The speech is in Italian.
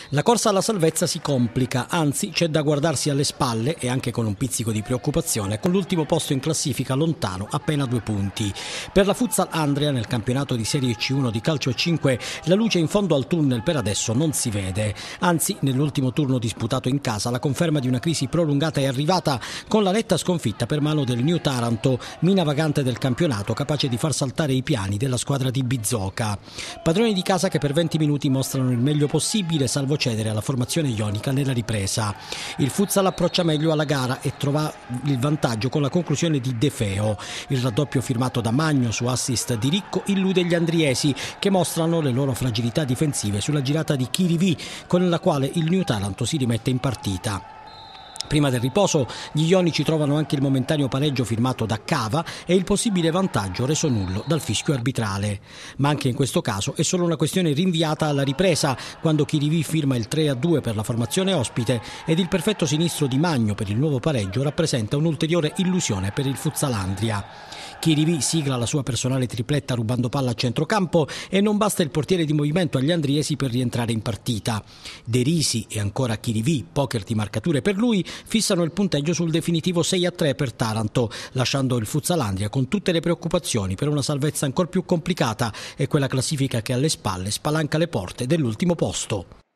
La corsa alla salvezza si complica, anzi c'è da guardarsi alle spalle e anche con un pizzico di preoccupazione, con l'ultimo posto in classifica lontano appena 2 punti. Per la Futsal Andria nel campionato di Serie C1 di calcio a 5 la luce in fondo al tunnel per adesso non si vede. Anzi, nell'ultimo turno disputato in casa la conferma di una crisi prolungata è arrivata con la netta sconfitta per mano del New Taranto, mina vagante del campionato capace di far saltare i piani della squadra di Bizzoca. Padroni di casa che per 20 minuti mostrano il meglio possibile, salvo cedere alla formazione ionica nella ripresa. Il Futsal approccia meglio alla gara e trova il vantaggio con la conclusione di De Feo. Il raddoppio firmato da Magno su assist di Ricco illude gli andriesi che mostrano le loro fragilità difensive sulla girata di Chirivi, con la quale il New Taranto si rimette in partita. Prima del riposo gli ionici trovano anche il momentaneo pareggio firmato da Cava e il possibile vantaggio reso nullo dal fischio arbitrale. Ma anche in questo caso è solo una questione rinviata alla ripresa, quando Chirivi firma il 3-2 per la formazione ospite ed il perfetto sinistro di Magno per il nuovo pareggio rappresenta un'ulteriore illusione per il Futsalandria. Chirivi sigla la sua personale tripletta rubando palla a centrocampo e non basta il portiere di movimento agli andriesi per rientrare in partita. De Risi e ancora Chirivi, poker di marcature per lui, fissano il punteggio sul definitivo 6-3 per Taranto, lasciando il Futsalandria con tutte le preoccupazioni per una salvezza ancor più complicata e quella classifica che alle spalle spalanca le porte dell'ultimo posto.